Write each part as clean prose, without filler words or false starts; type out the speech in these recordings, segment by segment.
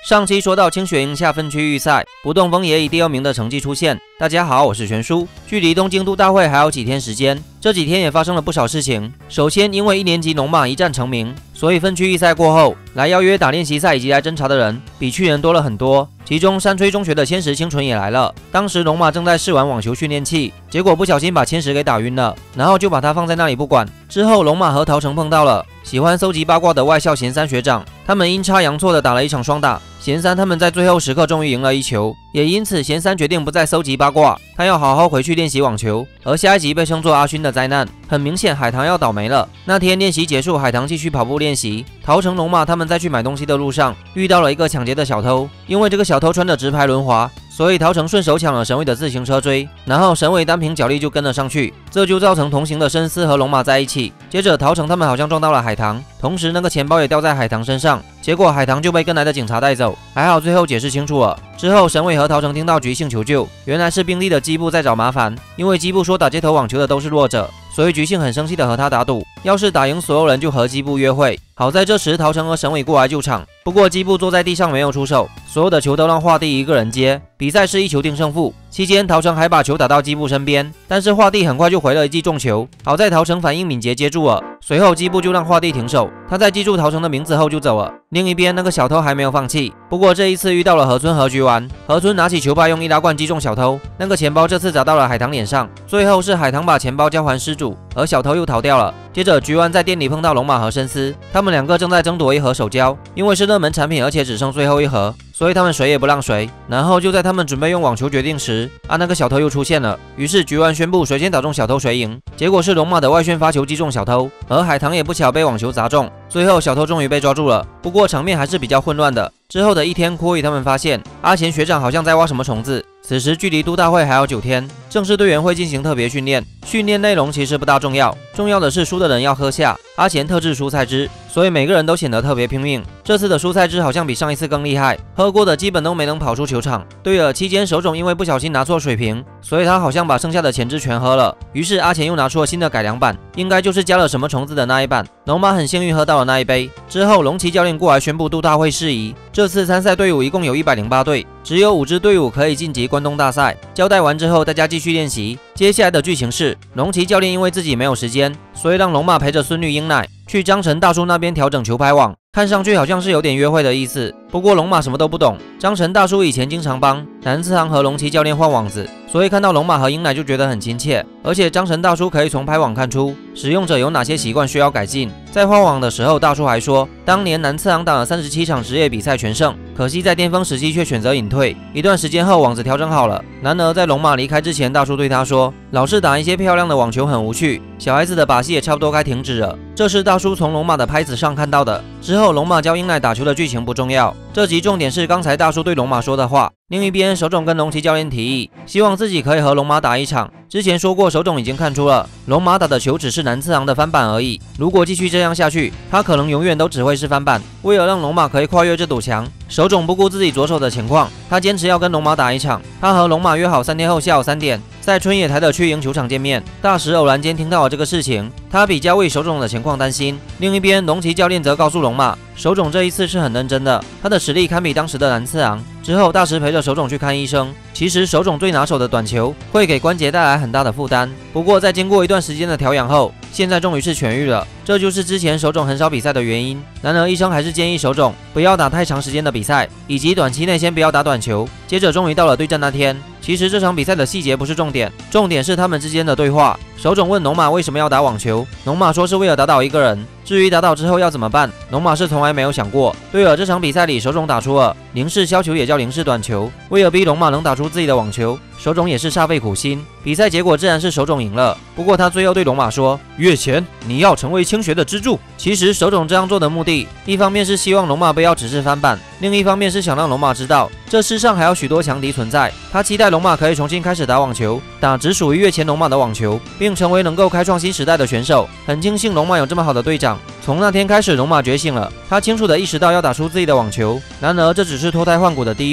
上期说到清雪赢下分区预赛，不动风也以第2名的成绩出现。大家好，我是全叔。距离东京都大会还有几天时间，这几天也发生了不少事情。首先，因为1年级龙马一战成名，所以分区预赛过后，来邀约打练习赛以及来侦查的人比去年多了很多。其中山吹中学的千石清纯也来了。当时龙马正在试玩网球训练器，结果不小心把千石给打晕了，然后就把他放在那里不管。之后龙马和陶成碰到了喜欢搜集八卦的外校贤三学长，他们阴差阳错的打了一场双打。贤三他们在最后时刻终于赢了1球，也因此贤三决定不再搜集八卦，他要好好回去练习网球。而下一集被称作阿勋的灾难，很明显海棠要倒霉了。那天练习结束，海棠继续跑步练习，陶成龙马他们在去买东西的路上遇到了一个抢劫的小偷，因为这个小偷穿着直排轮滑，所以陶成顺手抢了沈伟的自行车追，然后沈伟单凭脚力就跟了上去，这就造成同行的深思和龙马在一起。接着陶成他们好像撞到了海棠，同时那个钱包也掉在海棠身上，结果海棠就被跟来的警察带走，还好最后解释清楚了。之后沈伟和陶成听到局性求救，原来是兵力的基部在找麻烦，因为基部说打街头网球的都是弱者，所以局性很生气的和他打赌，要是打赢所有人就和基部约会。好在这时陶成和沈伟过来救场，不过基部坐在地上没有出手，所有的球都让画地一个人接，比赛是1球定胜负。期间陶成还把球打到基部身边，但是画地很快就回了一记重球，好在陶成反应敏捷接住了，随后基部就让画地停手，他在记住陶成的名字后就走了。另一边那个小偷还没有放弃，不过这一次遇到了河村和局丸，河村拿起球拍用易拉罐击中小偷，那个钱包这次砸到了海棠脸上，最后是海棠把钱包交还失主，而小偷又逃掉了。接着局丸在店里碰到龙马和深思，他们2个正在争夺一盒手胶，因为是热门产品而且只剩最后1盒，所以他们谁也不让谁。然后就在他们准备用网球决定时，那个小偷又出现了，于是局丸宣布谁先打中小偷谁赢，结果是龙马的外旋发球击中小偷，而海棠也不巧被网球砸中，最后小偷终于被抓住了，不过场面还是比较混乱的。之后的一天，郭宇他们发现阿贤学长好像在挖什么虫子。此时距离都大会还有9天，正式队员会进行特别训练，训练内容其实不大重要，重要的是输的人要喝下阿贤特制蔬菜汁，所以每个人都显得特别拼命。这次的蔬菜汁好像比上一次更厉害，喝过的基本都没能跑出球场。对了，期间手冢因为不小心拿错水瓶，所以他好像把剩下的前汁全喝了，于是阿贤又拿出了新的改良版，应该就是加了什么虫子的那一版。龙马很幸运喝到了那一杯，之后龙崎教练过来宣布都大会事宜，这次参赛队伍一共有108队，只有5支队伍可以晋级关东大赛。交代完之后，大家继续练习。接下来的剧情是，龙崎教练因为自己没有时间，所以让龙马陪着孙女英乃去张成大叔那边调整球拍网，看上去好像是有点约会的意思。不过龙马什么都不懂，张成大叔以前经常帮南次郎和龙崎教练换网子，所以看到龙马和英乃就觉得很亲切。而且张成大叔可以从拍网看出使用者有哪些习惯需要改进。在换网的时候，大叔还说，当年南次郎打了37场职业比赛全胜，可惜在巅峰时期却选择隐退。一段时间后，网子调整好了。然而在龙马离开之前，大叔对他说，老是打一些漂亮的网球很无趣，小孩子的把戏也差不多该停止了。这是大叔从龙马的拍子上看到的。之后龙马教英乃打球的剧情不重要，这集重点是刚才大叔对龙马说的话。另一边，手冢跟龙崎教练提议，希望自己可以和龙马打一场。之前说过，手冢已经看出了龙马打的球只是南次郎的翻版而已，如果继续这样下去，他可能永远都只会是翻版。为了让龙马可以跨越这堵墙，手冢不顾自己左手的情况，他坚持要跟龙马打一场。他和龙马约好3天后下午3点在春野台的区营球场见面。大石偶然间听到了这个事情，他比较为手冢的情况担心。另一边，龙崎教练则告诉龙马，手冢这一次是很认真的，他的实力堪比当时的南次郎。之后大石陪着手冢去看医生，其实手冢最拿手的短球会给关节带来很大的负担，不过在经过一段时间的调养后，现在终于是痊愈了，这就是之前手冢很少比赛的原因。然而医生还是建议手冢不要打太长时间的比赛，以及短期内先不要打短球。接着终于到了对战那天，其实这场比赛的细节不是重点，重点是他们之间的对话。手冢问龙马为什么要打网球，龙马说是为了打倒一个人，至于打倒之后要怎么办，龙马是从来没有想过。对了，这场比赛里手冢打出了零式削球，也叫零式短球，为了逼龙马能打出自己的网球，手冢也是煞费苦心。比赛结果自然是手冢赢了，不过他最后对龙马说，月前你要成为青学的支柱。其实手冢这样做的目的，一方面是希望龙马不要只是翻版，另一方面是想让龙马知道这世上还有许多强敌存在。他期待龙马可以重新开始打网球，打只属于月前龙马的网球，并成为能够开创新时代的选手。很庆幸龙马有这么好的队长。从那天开始，龙马觉醒了，他清楚地意识到要打出自己的网球。然而这只是脱胎换骨的第一步，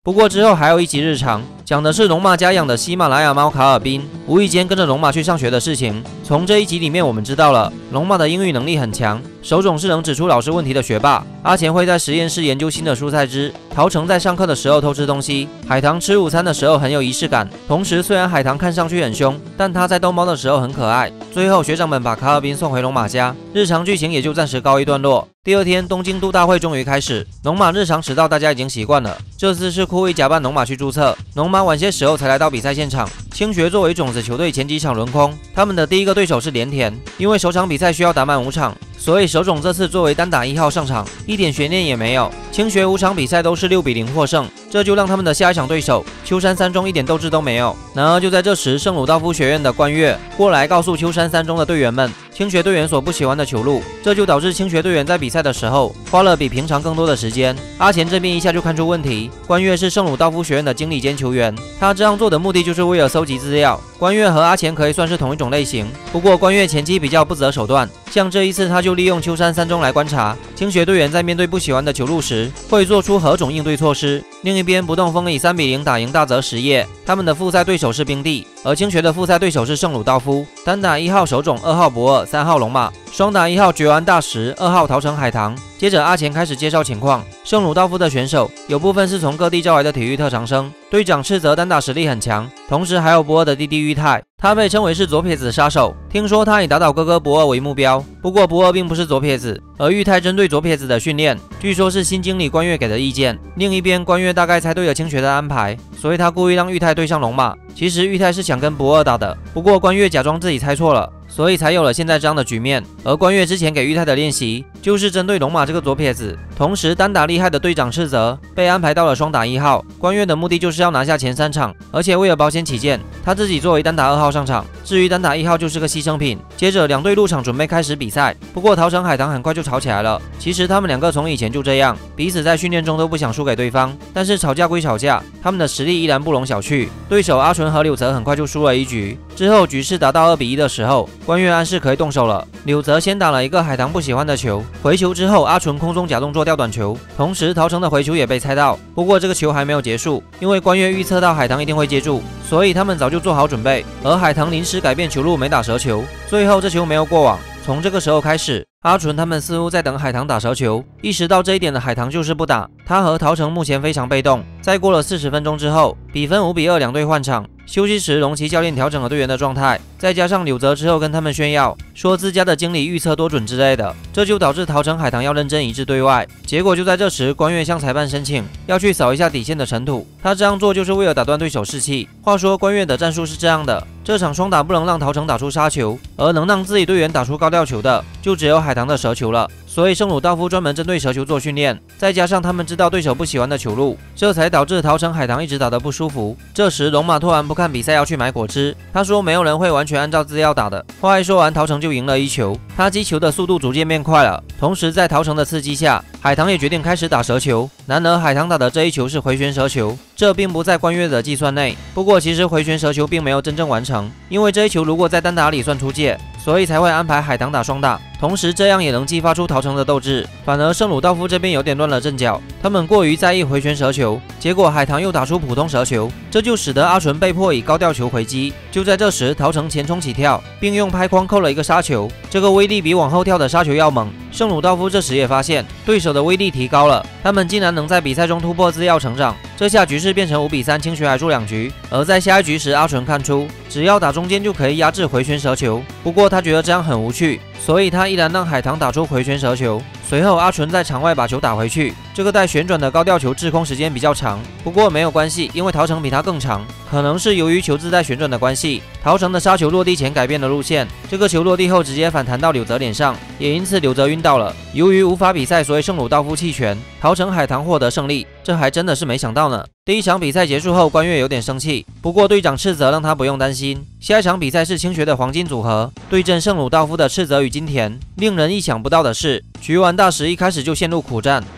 不过之后还有一集日常，讲的是龙马家养的喜马拉雅猫卡尔宾无意间跟着龙马去上学的事情。从这一集里面我们知道了，龙马的英语能力很强，手冢是能指出老师问题的学霸，阿钱会在实验室研究新的蔬菜汁，陶成在上课的时候偷吃东西，海棠吃午餐的时候很有仪式感。同时虽然海棠看上去很凶，但他在逗猫的时候很可爱。最后学长们把卡尔宾送回龙马家，日常剧情也就暂时告一段落。第二天，东京都大会终于开始。龙马日常迟到，大家已经习惯了。这次是酷意假扮龙马去注册。龙马晚些时候才来到比赛现场。青学作为种子球队，前几场轮空，他们的第一个对手是连田。因为首场比赛需要打满5场，所以手冢这次作为单打1号上场，一点悬念也没有。青学5场比赛都是6比0获胜，这就让他们的下一场对手秋山三中一点斗志都没有。然而就在这时，圣鲁道夫学院的官月过来告诉秋山三中的队员们，青学队员所不喜欢的球路，这就导致青学队员在比赛的时候花了比平常更多的时间。阿钱这边一下就看出问题，官月是圣鲁道夫学院的经理兼球员，他这样做的目的就是为了搜集资料。官月和阿钱可以算是同一种类型，不过官月前期比较不择手段，像这一次他就利用秋山三中来观察青学队员在面对不喜欢的球路时会做出何种应对措施。另一边，不动风以3比0打赢大泽实业，他们的复赛对手是冰帝，而青学的复赛对手是圣鲁道夫。单打1号手冢，2号不二，3号龙马，双打1号绝完大石，2号桃城海棠。接着阿钱开始介绍情况，圣鲁道夫的选手有部分是从各地招来的体育特长生，队长赤泽单打实力很强，同时还有不二的弟弟裕太，他被称为是左撇子杀手，听说他以打倒哥哥不二为目标。不过不二并不是左撇子，而裕太针对左撇子的训练，据说是新经理官月给的意见。另一边，官月大概猜对了青学的安排，所以他故意让裕太对上龙马。其实裕太是想跟不二打的，不过官月假装自己猜错了，所以才有了现在这样的局面。而官月之前给裕太的练习就是针对龙马这个左撇子，同时单打厉害的队长赤泽被安排到了双打1号。官月的目的就是要拿下前3场，而且为了保险起见，他自己作为单打2号上场，至于单打1号就是个牺牲品。接着两队入场准备开始比赛，不过桃城海棠很快就吵起来了。其实他们两个从以前就这样，彼此在训练中都不想输给对方，但是吵架归吵架，他们的实力依然不容小觑。对手阿纯和柳泽很快就输了一局，之后局势达到2比1的时候，官月暗示可以动手了。柳泽先打了一个海棠不喜欢的球，回球之后阿纯空中假动作吊短球，同时桃城的回球也被猜到。不过这个球还没有结束，因为官月预测到海棠一定会接住，所以他们早就做好准备，而海棠临时改变球路没打折球，最后这球没有过网。从这个时候开始，阿纯他们似乎在等海棠打折球，意识到这一点的海棠就是不打，他和桃城目前非常被动。再过了40分钟之后，比分5比2，两队换场。休息时，龙崎教练调整了队员的状态，再加上柳泽之后跟他们炫耀，说自家的经理预测多准之类的，这就导致桃城海棠要认真一致对外。结果就在这时，官月向裁判申请要去扫一下底线的尘土，他这样做就是为了打断对手士气。话说官月的战术是这样的，这场双打不能让桃城打出杀球，而能让自己队员打出高吊球的，就只有海棠的蛇球了。所以圣鲁道夫专门针对蛇球做训练，再加上他们知道对手不喜欢的球路，这才导致桃城海棠一直打得不舒服。这时龙马突然不看比赛要去买果汁，他说没有人会完全按照资料打的。话一说完，桃城就赢了1球，他击球的速度逐渐变快了。同时在桃城的刺激下，海棠也决定开始打蛇球。然而海棠打的这一球是回旋蛇球，这并不在官月的计算内。不过其实回旋蛇球并没有真正完成，因为这一球如果在单打里算出界，所以才会安排海棠打双打，同时这样也能激发出桃城的斗志。反而圣鲁道夫这边有点乱了阵脚，他们过于在意回旋蛇球，结果海棠又打出普通蛇球，这就使得阿纯被迫以高吊球回击。就在这时，桃城前冲起跳，并用拍框扣了一个杀球，这个威力比往后跳的杀球要猛。圣鲁道夫这时也发现对手的威力提高了，他们竟然能在比赛中突破资料成长，这下局势变成5比3，青学还输2局。而在下一局时，阿纯看出只要打中间就可以压制回旋蛇球，不过他觉得这样很无趣，所以他依然让海棠打出回旋蛇球。随后阿纯在场外把球打回去，这个带旋转的高吊球滞空时间比较长，不过没有关系，因为桃城比他更长，可能是由于球自带旋转的关系，桃城的杀球落地前改变了路线，这个球落地后直接反弹到柳泽脸上，也因此柳泽晕倒了。由于无法比赛，所以圣鲁道夫弃权，桃城海棠获得胜利，这还真的是没想到呢。第一场比赛结束后，官月有点生气，不过队长赤泽让他不用担心。下一场比赛是青学的黄金组合对阵圣鲁道夫的赤泽与金田。令人意想不到的是，菊丸大石一开始就陷入苦战，圣鲁道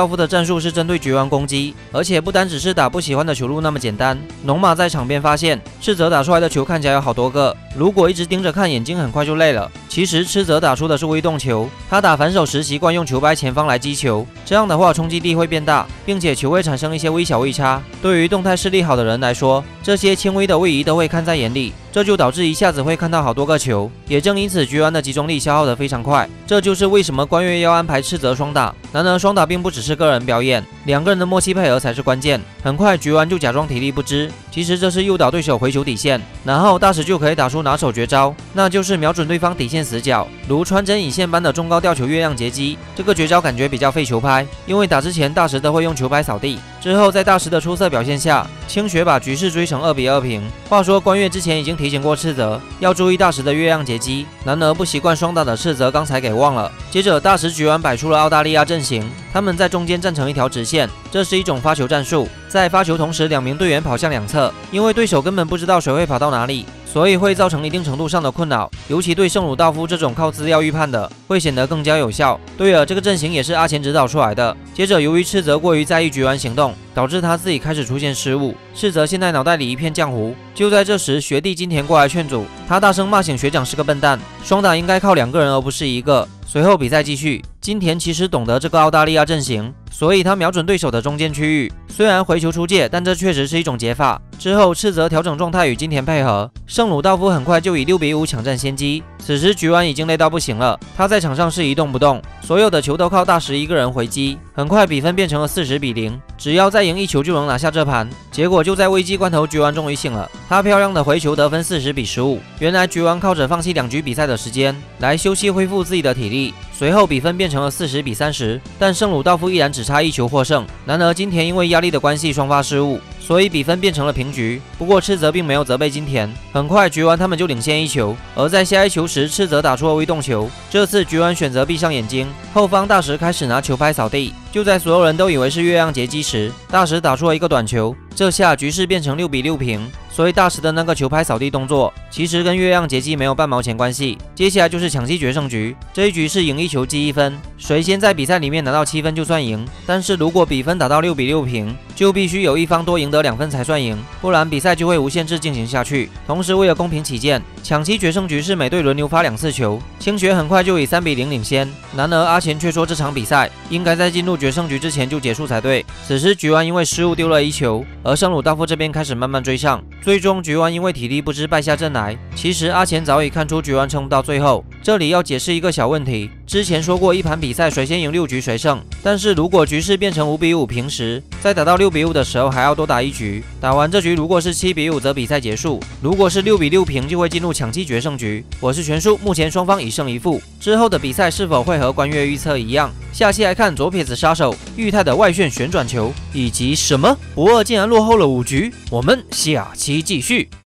道夫的战术是针对局湾攻击，而且不单只是打不喜欢的球路那么简单。龙马在场边发现赤泽打出来的球看起来有好多个，如果一直盯着看，眼睛很快就累了。其实赤泽打出的是微动球，他打反手时习惯用球拍前方来击球，这样的话冲击力会变大，并且球会产生一些微小位差。对于动态视力好的人来说，这些轻微的位移都会看在眼里，这就导致一下子会看到好多个球。也正因此，局湾的集中力消耗得非常快，这就是为什么官月要安排赤泽双打。然而双打并不只是个人表演，两个人的默契配合才是关键。很快局湾就假装体力不支，其实这是诱导对手回球底线，然后大石就可以打出拿手绝招，那就是瞄准对方底线死角，如穿针引线般的中高吊球月亮截击。这个绝招感觉比较费球拍，因为打之前大石都会用球拍扫地，之后在大石的出色表现下，青学把局势追成2-2平。话说官月之前已经提醒过赤泽要注意大石的月亮截击，然而不习惯双打的赤泽刚才给忘了。接着大石局湾摆出了澳大利亚阵型，他们在中间站成一条直线，这是一种发球战术。在发球同时，两名队员跑向两侧，因为对手根本不知道谁会跑到哪里，所以会造成一定程度上的困扰，尤其对圣鲁道夫这种靠资料预判的，会显得更加有效。对了，这个阵型也是阿钱指导出来的。接着，由于赤泽过于在意局湾行动，导致他自己开始出现失误。赤泽现在脑袋里一片浆糊。就在这时，学弟金田过来劝阻，他大声骂醒学长是个笨蛋，双打应该靠2个人而不是1个。随后比赛继续，金田其实懂得这个澳大利亚阵型，所以他瞄准对手的中间区域，虽然回球出界，但这确实是一种解法。之后赤泽调整状态与金田配合，圣鲁道夫很快就以6-5抢占先机。此时局湾已经累到不行了，他在场上是一动不动，所有的球都靠大石一个人回击。很快比分变成了40-0，只要再赢1球就能拿下这盘。结果就在危机关头，局湾终于醒了，他漂亮的回球得分40-15。原来局湾靠着放弃2局比赛的时间来休息恢复自己的体力。随后比分变成了40-30，但圣鲁道夫依然只差1球获胜。然而金田因为压力的关系双发失误，所以比分变成了平局。不过赤泽并没有责备金田，很快局湾他们就领先1球。而在下一球时，赤泽打出了微动球，这次局湾选择闭上眼睛，后方大石开始拿球拍扫地。就在所有人都以为是月亮截击时，大石打出了一个短球，这下局势变成6-6平。所以大石的那个球拍扫地动作，其实跟月亮截击没有半毛钱关系。接下来就是抢七决胜局，这一局是赢1球积1分，谁先在比赛里面拿到7分就算赢。但是如果比分打到6-6平，就必须有一方多赢得2分才算赢，不然比赛就会无限制进行下去。同时为了公平起见，抢七决胜局是每队轮流发2次球，青学很快就以3-0领先。然而阿钱却说这场比赛应该在进入决胜局之前就结束才对。此时局湾因为失误丢了1球，而圣鲁道夫这边开始慢慢追上。最终局湾因为体力不支败下阵来。其实阿钱早已看出局湾撑不到最后，这里要解释一个小问题。之前说过一盘比赛谁先赢6局谁胜，但是如果局势变成5-5平时，在打到6-5的时候还要多打1局。打完这局如果是7-5则比赛结束，如果是6-6平就会进入抢七决胜局。我是全叔，目前双方1胜1负，之后的比赛是否会和官月预测一样？下期来看左撇子杀手裕太的外旋旋转球，以及什么不二竟然落后了5局。我们下期继续。